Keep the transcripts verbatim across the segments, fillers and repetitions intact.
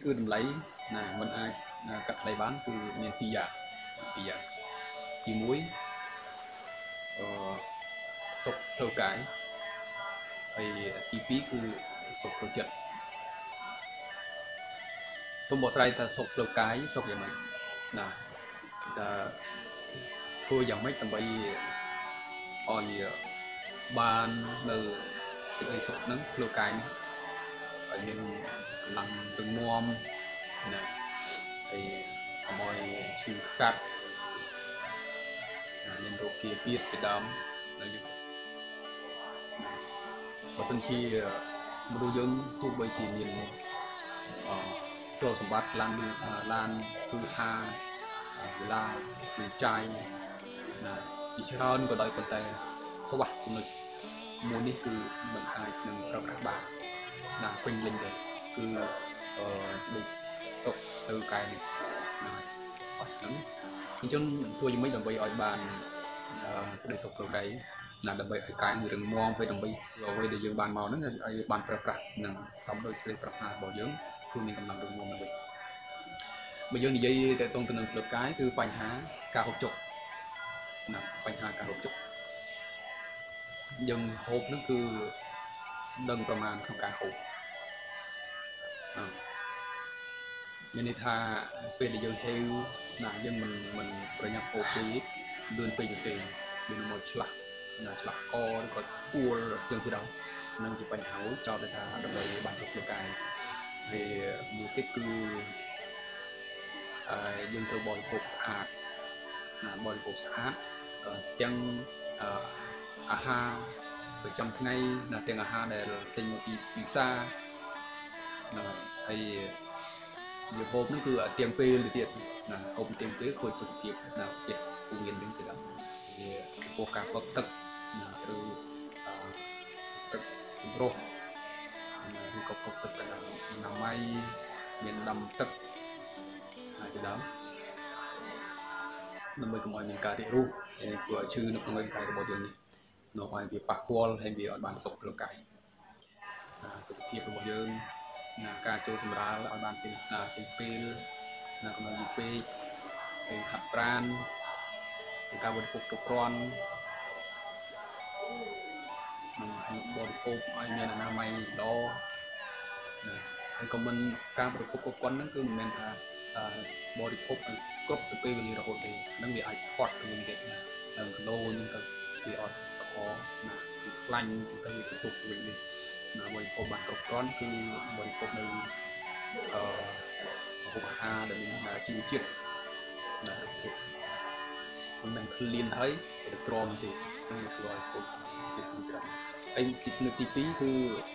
គឺតម្លៃណាមិនអាចកាត់ថ្លៃបានគឺមានពីរយ៉ាងពីរយ៉ាងទីមួយអឺសុខផ្លូវកាយហើយទីពីរគឺសុខផ្លូវចិត្តសូមបកស្រាយថាសុខផ្លូវកាយសុខយ៉ាងម៉េចណាថាធ្វើយ៉ាងម៉េចដើម្បីឲ្យបាននៅសេចក្តីសុខហ្នឹងផ្លូវកាយឲ្យមានកម្លាំងរឹងមាំណាហើយកុំឲ្យឈឺខ្កាត់មានរោគគាពៀតជាដើមនៅយើងបើសិនជាមនុស្សយើងទោះបីជាមានអឺទ្រព្យសម្បត្តិឡានឡានគឺហាវេលាគឺចាយណាពីច្រើនក៏ដោយប៉ុន្តែខ្វះចំណុចមួយនេះគឺមិនអាចនឹងប្រើប្រាស់បានណាពេញលេញទេគឺអឺដូចសុខទៅកាយនេះណាអត់ហ្នឹងអញ្ចឹងធ្វើយ៉ាងម៉េចដើម្បីឲ្យបានសេចក្តីសុខផ្លូវកាយណាដើម្បីឲ្យកាយរឹងមាំពេលដើម្បីអ្វីដែលយើងបានមកហ្នឹងឲ្យបានប្រើប្រាស់នឹងសំដូចក្តីប្រាថ្នារបស់យើងគឺមានកម្លាំងរឹងមាំដើម្បីបើយើងនិយាយទៅតងទៅនឹងផ្លូវកាយគឺបញ្ហាការហូបចុកណាបញ្ហាការហូបចុកយើងហូបហ្នឹងគឺដឹងប្រមាណក្នុងការហូបមានន័យថាពេលដែលយើងហេវណាយើងមិនមិនប្រញាប់ហូបពេកលឿនពេកទេយើងមកឆ្លាស់ណាឆ្លាស់កឬក៏ពួលយើងទៅដល់នឹងជាបញ្ហាមួយចោទថាដើម្បីបានសុខផ្លូវកាយវាមួយទៀតគឺអឺយើងត្រូវបរិភោគស្អាតណាបរិភោគស្អាតទាំងអាហារប្រចាំថ្ងៃណាទាំងអាហារដែលទិញមកពីផ្សារណាហើយយើងហូបនេះគឺទាំងពេលទៅទៀតណាហូបទាំងពេលធ្វើសុខភាពណាចិត្តពូមាននឹងទៅដល់វាពោះការផឹកទឹកណាឬទឹកចម្រោះឬក៏ផឹកទឹកទៅដល់អនាម័យមានដាំទឹកហើយទៅដល់ដើម្បីកុំឲ្យមានការរាករូសហើយធ្វើឲ្យឈឺនៅក្នុងរាងកាយរបស់យើងនេះនោះឲ្យវាប៉ះពាល់ហើយវាឲ្យបានសុខផ្លូវកាយសុខភាពរបស់យើងណាការចូលសម្រាលឲ្យបានពេលពេលពេលណាកុំឲ្យយូរពេកហើយហាត់ប្រាណការបរិភោគគ្រប់គ្រាន់នឹងបរិភោគឲ្យមានអនាម័យល្អណាហើយក៏មិនការបរិភោគគ្រប់គ្រាន់ហ្នឹងគឺមិនមែនថាបរិភោគឲ្យគ្រប់ទៅពេលវេលារហូតទេហ្នឹងវាអាចផាត់ទៅវិញទៀតណាហើយគីឡូហ្នឹងទៅវាអត់ល្អណាគឺខ្លាញ់ទៅវាទៅទុកវិញនេះណាបរិភោគបានគ្រប់គ្រាន់គឺបរិភោគនៅអឺម្ហូបអាហារដែលមានជីវជាតិណាមិនមែនឃ្លានហើយទៅទ្រាំទេនឹងធ្វើឲ្យពុកជាតិច្រើនហើយនៅទីពីរគឺ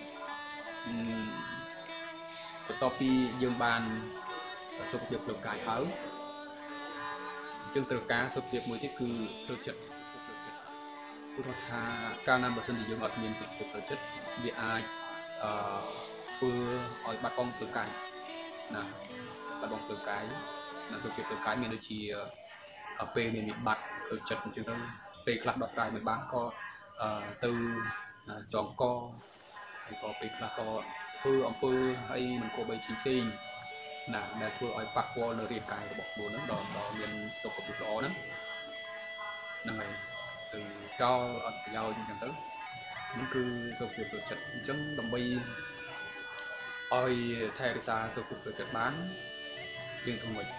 បន្ទាប់ពីយើងបានសុខភាពផ្លូវកាយហើយយើងត្រូវការសុខភាពមួយទៀតគឺផ្លូវចិត្តគឺថាកាលណាបើសិនជាយើងអត់មានសុខភាពផ្លូវចិត្តវាអាចអឺធ្វើឲ្យបាត់បង់ផ្លូវកាយណាបាត់បង់ផ្លូវកាយណាសុខភាពផ្លូវកាយមានដូចជាពេលមានវិបត្តិផ្លូវចិត្តអញ្ចឹងទៅពេលខ្លះដោះស្រាយមិនបានក៏ទៅចងកហើយក៏ពេលខ្លះក៏ធ្វើអំពើហើយមិនគួរបីផ្សេងណាដែលធ្វើឲ្យប៉ះពាល់នៅរាងកាយរបស់ខ្លួនហ្នឹងដល់ដល់មានសុខភាពល្អហ្នឹងហ្នឹងហើយទៅចោលអត់ប្រយោជន៍អញ្ចឹងទៅនេះគឺសុខភាពផ្លូវចិត្តអញ្ចឹងដើម្បីឲ្យថែរក្សាសុខភាពផ្លូវចិត្តបានយើងធ្វើម៉េច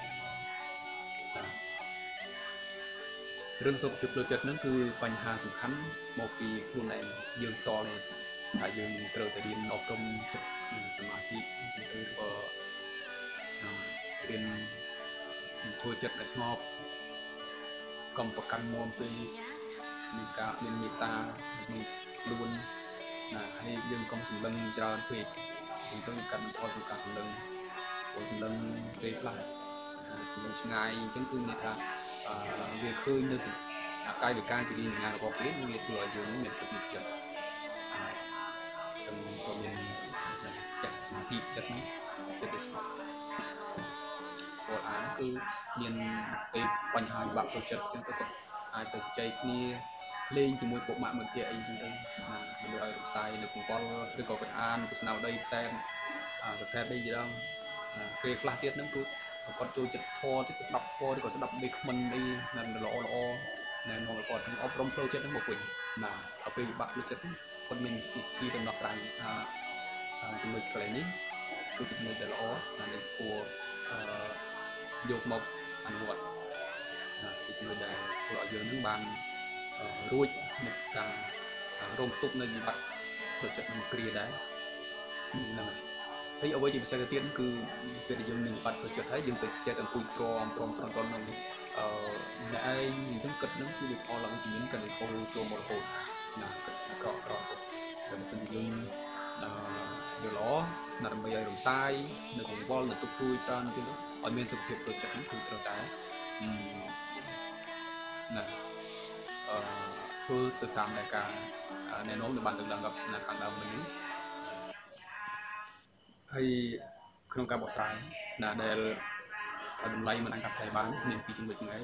រឿងសុខភាពផ្លូវចិត្តហ្នឹងគឺបញ្ហាសំខាន់មកពីខ្លួនឯងយើងតលហើយយើងត្រូវតែរៀនអប់រំចិត្តសមាធិឬក៏រៀនធ្វើចិត្តឲ្យស្ងប់កុំប្រកាន់មុំពេកមានការមានមេត្តាក្នុងខ្លួនណាហើយយើងកុំសម្លឹងច្រើនពេកអញ្ចឹងកាត់បន្ថយពីការសម្លឹងព្រោះសម្លឹងពេលខ្លះសម្លឹងឆ្ងាយអញ្ចឹងគឺមានថាវាឃើញនៅកាយវិការជារាងកាយរបស់គេវាធ្វើឲ្យយើងមានទឹកចិត្តហើយចឹងក៏មានចិត្តសមាធិចិត្តហ្នឹងចិត្តស្ងប់ពលអានគឺមានពេលបញ្ហាវិបាកផ្លូវចិត្តចឹងទៅក៏អាចទៅជជែកគ្នាលេងជាមួយពុកម៉ាក់មិត្តភក្តិអីចឹងទៅណាដើម្បីឲ្យរំសាយនៅកង្វល់ឬក៏គាត់អានទស្សនាវដ្តីផ្សែងកសែតអីជាដើមពេលខ្លះទៀតហ្នឹងគឺគាត់ចូលចិត្តធរទៀតស្ដាប់ធរឬក៏ស្ដាប់ដេកខ្មិនអីណាល្អល្អណែនាំឲ្យគាត់អប់រំផ្លូវចិត្តហ្នឹងមកវិញណាដល់ពេលវិបាក់ផ្លូវចិត្តគាត់មានវិធីដំណោះស្រាយចំណុចកន្លែងនេះគឺចំណុចដែលល្អដែលគួរយកមកអនុវត្តគឺចំណុចដែលធ្វើឲ្យយើងនឹងបានរួចនៃការរងទុក្ខនៅវិបត្តិផ្លូវចិត្តនឹងគ្រាដែរហ្នឹងហើយអ្វីជាពិសេសទៅទៀតគឺពេលដែលយើងមានវិបត្តិផ្លូវចិត្តហើយយើងទៅចេះតែអង្គុយទ្រាំទ្រាំទ្រាំទ្រាំនឹងអឺអ្នកឯងអញ្ចឹងគិតនឹងគឺវាផលឡើងជំនាញកាន់តែហូរចូលមករហូតណាគិតក្រក្រតែបើសិនជាយើងអឺយល់ល្អណាដើម្បីឲ្យរំសាយនៅកង្វល់នៅទុកទួយច្រើនទៀតឲ្យមានសុខភាពផ្លូវចិត្តហ្នឹងគឺត្រូវតែណាអឺធ្វើទៅតាមដែលការណែនាំដែលបានលើកឡើងនៅខាងដើមនេះហើយក្នុងការបកស្រាយណាដែលតម្លៃមិនអាចកាត់ថ្លៃបានមានពីចំណុចហ្នឹងឯង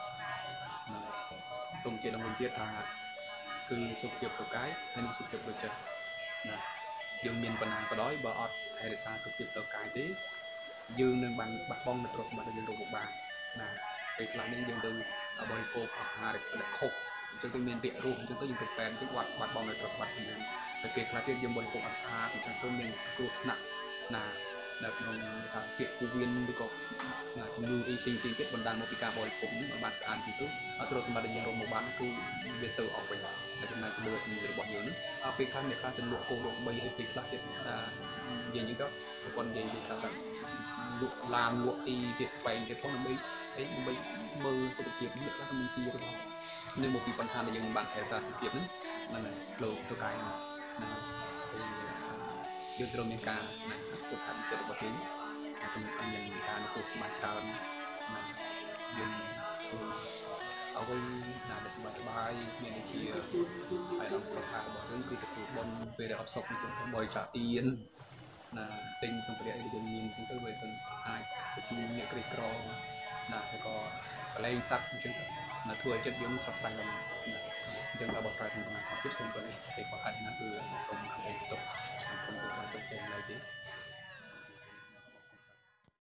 សូមជាដំណឹងទៀតថាគឺសុខភាពផ្លូវកាយហើយនិងសុខភាពផ្លូវចិត្តណាយើងមានបណ្ណាក៏ដោយបើអត់ថែរក្សាសុខភាពផ្លូវកាយទេយើងនឹងបានបាត់បង់នូវទ្រព្យសម្បត្តិដែលយើងរកមកបានណាពេលខ្លះនេះយើងទៅបរិភោគអាហារដែលខុសអញ្ចឹងទៅមានរាគរូសអញ្ចឹងទៅយើងទៅពេទ្យទៅបាត់បាត់បង់នូវទ្រព្យសម្បត្តិហ្នឹងហើយពេលខ្លះទៀតយើងបរិភោគអាហារអញ្ចឹងទៅមានគ្រោះថ្នាក់ណានៅក្នុងថាពាក្យពោះវៀនឬក៏ជំងឺអីផ្សេងៗទៀតបណ្ដាលមកពីការបរិភោគនេះឲ្យបានស្អាតជាងទៅអត់ទ្រព្យសម្បត្តិដែលយើងរកមកបានគឺវាទៅអស់វិញហើយចំណែកជំនឿរបស់យើងនេះដល់ពេលខ្លះអ្នកខ្លះទៅលក់គោរកបីហើយពេលខ្លះទៀតថានិយាយទៅគាត់និយាយថាថាលក់ឡានលក់អីទៀតស្បែងទៀតផងដើម្បីអីដើម្បីមើលសុខភាពនេះខ្លះទៅមានជារបស់នឹងមកពីបញ្ហាដែលយើងមិនបានថែរក្សាសុខភាពហ្នឹងហ្នឹងហើយផ្លូវទៅកាយហ្នឹងហើយយើងត្រូវមានការណាពុទ្ធចិត្តរបស់យើងខ្ញុំអញ្ញមានការទទួលបានច្រើនណាយើងអ្វីណាដែលសប្បាយសប្បាយមានដូចជាអារម្មណ៍សុខភាពរបស់យើងគឺទទួលបុណ្យពេលដែលអត់សុខគឺទៅបរិច្ចាគទានណាទិញសម្ភារៈដែលយើងមានអញ្ចឹងទៅវាទៅអាចបញ្ជូនអ្នកក្រីក្រណាហើយក៏កលែងសัตว์អញ្ចឹងណាធ្វើឲ្យចិត្តយើងស្រស់ស្រាយឡើងណាអញ្ចឹងដល់បោះស្រាយក្នុងកំណត់ទៀតសូមទៅនេះពេលគាត់អាចណាគឺសូមអរគុណទុកអរគុណទៅតាមទុកចេញឡើយទេ